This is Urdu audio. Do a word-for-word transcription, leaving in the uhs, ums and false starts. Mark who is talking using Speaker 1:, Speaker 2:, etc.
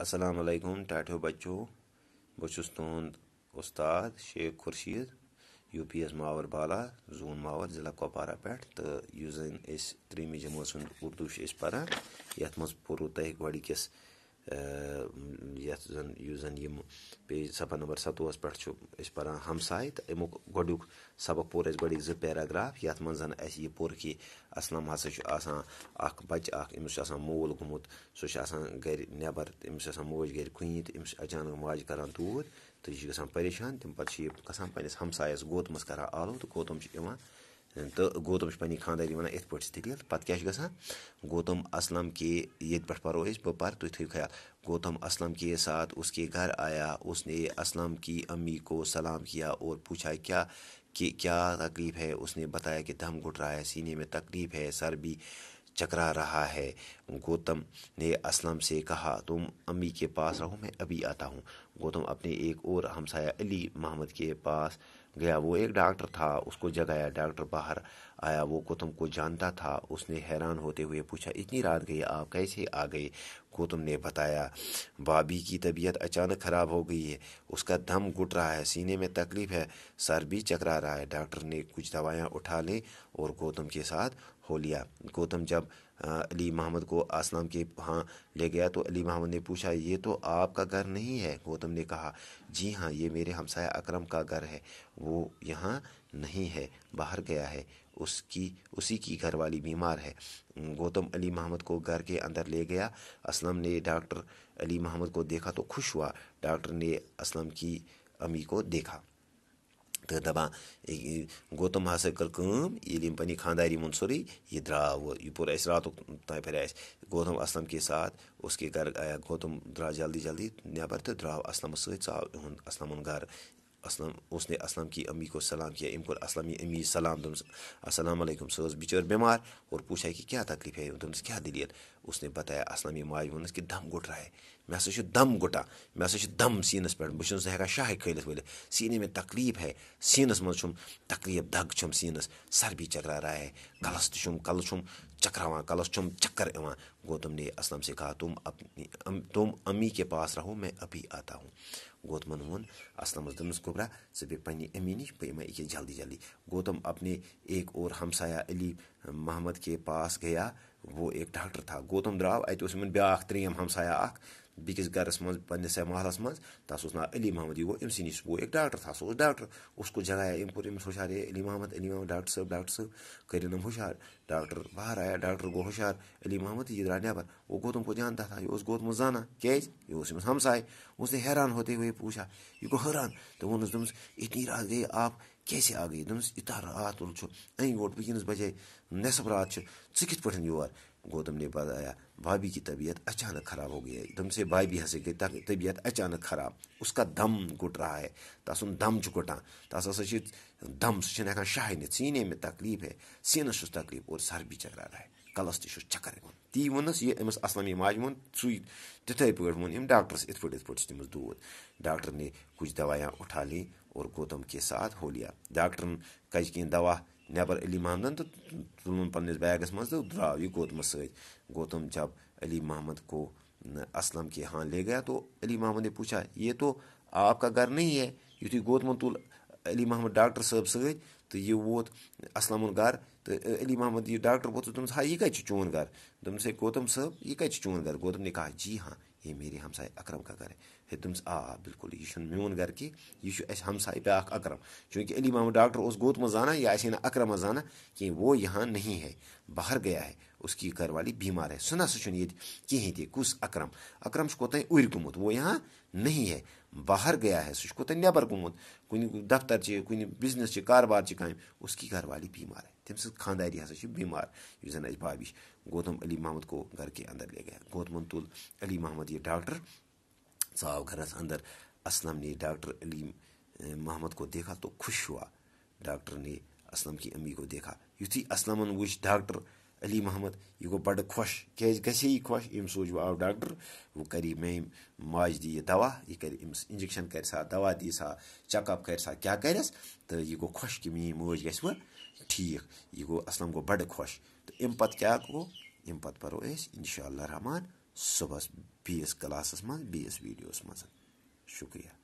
Speaker 1: السلام علیکم ٹاٹھو بچو بچس تہد استاد Sheikh Khursheed U P S Mawar بالا زون ماور ضلع کپوارہ پہ تو اس زن تریم جماعت سند اردو پران یت مز پورو تہ گوڑکس یت زن اس زن یم پیج صفحہ نمبر ستوہس پہ پران ہمسائے تو امیک گوڑیک سبق پور اس گوڑک زٕ پیراگراف یت من زن اس یہ پور کہ اسلم ہسا آسان اخ بچہ اخ امس آسان مول گومت سہ آسان گر نبر امس آسان موج گر کھنی تو امس اچانک ماجہ کران دود تو یہ گژھان پریشان تم پتہ گژھان پنس ہمسایس گوتمس کران آلو تو گوتم تو گوتم پنہ خانداری ونان ات پہ دلیل پتہ کیا گژھان گوتم اسلم کے یت پہ پرو اس بہ پر تھی تھو خیال گوتم اسلم کے ساتھ اس کے گھر آیا اس نے اسلم کی امی کو سلام کیا اور پوچھا کیا کہ کیا تکلیف ہے اس نے بتایا کہ دم گھٹ رہا ہے سینے میں تکلیف ہے سر بھی چکرا رہا ہے گوتم نے اسلم سے کہا تم امی کے پاس رہو میں ابھی آتا ہوں گوتم اپنے ایک اور ہمسایہ علی محمد کے پاس گیا وہ ایک ڈاکٹر تھا اس کو جگایا ڈاکٹر باہر آیا وہ گوتم کو جانتا تھا اس نے حیران ہوتے ہوئے پوچھا اتنی رات گئی آپ کیسے آ گئے گوتم نے بتایا بابی کی طبیعت اچانک خراب ہو گئی ہے اس کا دم گھٹ رہا ہے سینے میں تکلیف ہے سر بھی چکرا رہا ہے ڈاکٹر نے کچھ دوائیاں اٹھا لیں اور گوتم کے ساتھ ہو لیا گوتم جب علی محمد کو اسلم کے ہاں لے گیا تو علی محمد نے پوچھا یہ تو آپ کا گھر نہیں ہے گوتم نے کہا جی ہاں یہ میرے ہمسایہ اکرم کا گھر ہے وہ یہاں نہیں ہے باہر گیا ہے اس کی اسی کی گھر والی بیمار ہے گوتم علی محمد کو گھر کے اندر لے گیا اسلم نے ڈاکٹر علی محمد کو دیکھا تو خوش ہوا ڈاکٹر نے اسلم کی امی کو دیکھا تو دپان گوتم ہسا کر کم یل پنہ خانداری من سوری یہ درو یہ پور اس رات تہ پھر گوتم اسلم کے ساتھ اس کے گھر آیا گوتم درا جلدی جلدی نبر تو درو اسلم ست ثاو اسلم گھر اسلم اس نے اسلم کی امی کو سلام کیا ام کو اسلم امی سلام دمس السلام علیکم سہ بچر بیمار اور پوچھا کہ کیا تکلیف ہے دمس کیا دلیل اس نے بتایا اسلم ماج ونس کہ دم گھٹ رہا ہے مے ہسا دم گھٹان مے ہسا دم سینس پہ بہ چھس ہیکان شاہ کھولت ولت سینے میں تکلیف ہے سینس مز چھم تکلیف دگ چھم سینس سر بھی چکرا رہا ہے کلس تم کل چھم چکراوان کلس چھم چکر ایوان گوتم نے اسلم سے کہا تم اپنی تم امی کے پاس رہو میں ابھی آتا ہوں گوتمن وون اسلمس دمس گوبرا ژٕ بیٚہہ پننہِ امی نش بہٕ یِمے أکیاہ جلدی جلدی گوتم اپنے ایک اور ہمسایہ علی محمد کے پاس گیا وہ ایک ڈاکٹر تھا گوتم درٛاو اتہِ اوس یِمن بیٛاکھ ترٛیٚیِم ہمسایہ اکھ بیٚکِس گرس منٛز پننِس محلس منٛز تس اوس ناو علی محمد یہ گوٚو أمسٕے نِش وہ ایک ڈاکٹر تھا سُہ اوس ڈاکٹر اس کو جگایا أمۍ کوٚر أمِس ہوشیار ہے علی محمد علی محمد ڈاکٹر صٲب ڈاکٹر صٲب کٔرِنم ہوشیار ڈاکٹر باہر آیا ڈاکٹر گوٚو ہوشیار علی محمد یہ درٛاو نٮ۪بر وہ گوتم کو جانتا تھا یہ اوس گوتمس زانان کیٛازِ یہ اوس أمِس ہمساے اس نے حیران ہوتے ہوئے پوچھا یہ گوٚو حٲران تہٕ ووٚنُس دوٚپمس اتنی رات گٔیے آپ کیسے آ گئی دوٚپمس یوٗتاہ رات تُل چھُ اَنہِ گوٚٹ وٕنکیٚنس بجے نٮ۪صف رات چھِ ژٕ کِتھ پٲٹھۍ یور گوتم نے بتایا بھابھی کی طبیعت اچانک خراب ہو گئی ہے دم سے بھابھی ہسا گئی طبیعت اچانک خراب اس کا دم گھٹ رہا ہے تسن دم چھ گھٹان تس ہسا دم سہ ہیکان شاہ نتھ سینے میں تکلیف ہے سینس چھس تکلیف اور سر بھی چکرا رہا ہے کلس تہ چھس چکر یوان تی وونس یہ امس اسلمی ماج وون سُے تتھے پٲٹھۍ وون أمۍ ڈاکٹرس ات پٲٹھۍ ات پٲٹھۍ چھُ تٔمِس دود ڈاکٹر نے کچھ دوائیاں اٹھا لی اور گوتم کے ساتھ ہو لیا ڈاکٹرن کج کینٛہہ دوا نٮ۪بر علی محمدن تو تُلُن پننس بیگس منٛز تو درٛاو یہ گوتمس سۭتۍ گوتم جب علی محمد کو اسلم کے ہاں لے گیا تو علی محمد نے پوچھا یہ تو آپ کا گھر نہیں ہے یتھُے گوتمن تُل علی محمد ڈاکٹر صٲب سۭتۍ تو یہ ووت اسلمن گھر تو علی محمد یہ ڈاکٹر ووت دوٚپمس ہاے یہ کتہِ چھُ چون گھر دوٚپمس ہے گوتم صٲب یہ کتہِ چھُ چون گھر گوتم نے کہا جی ہاں یہ میرے ہمسائے اکرم کا گھر ہے ہے دوٚپمس آ بالکل یہ چھُنہٕ میون گھر کینٛہہ یہ چھُ اسہِ ہمساے بیاکھ اکرم چونکہ علی محمد ڈاکٹر اوس گوتمس زانان یہ آسہِ ہے نہٕ اکرمس زانان کینٛہہ وہ یہاں نہیں ہے باہر گیا ہے اس کی گھر والی بیمار ہے سُہ نسا چھُنہٕ ییٚتہِ کِہیٖنۍ تہِ کُس اکرم اکرم چھُ کوٚتام اُرِ گوٚمُت وہ یہاں نہیں ہے باہر گیا ہے سُہ چھُ کوٚتام نٮ۪بر گوٚمُت کُنہِ دفتر چہِ کُنہِ بِزنس چہِ کاربار چہِ کامہِ اس کی گھر والی بیمار ہے تٔمۍ سٕنٛز خانداری ہسا چھِ بیمار یُس زن اسہِ بھابھی چھِ گوتم علی محمد کو گھر کے اندر لے گیا گوتمن تُل علی محمد یہ ڈاکٹر ژاو گھرس اندر اسلم نے ڈاکٹر علی محمد کو دیکھا تو خوش ہوا ڈاکٹر نے اسلم کی امی کو دیکھا یتھی اسلمن وچ ڈاکٹر علی محمد یہ گو بڑ خوش کیٛازِ گژھِ یہ خوش یم سوچ وہ آو ڈاکٹر وہ کری میں ماج دی یہ دوا یہ کر امس انجیکشن کر سا دوا دی سا چیک اپ کر سا کیا کرس تو یہ گو خوش کہ میری موج گژھِ وۄنۍ ٹھیک یہ گو اسلم گو بڑ خوش تو ام پتہ کیا گو ام پتہ پرو أسۍ انشاء اللہ رحمان صُبحس بیٚیِس کلاسس منٛز بیٚیِس ویٖڈیوَس منٛز شُکریہ.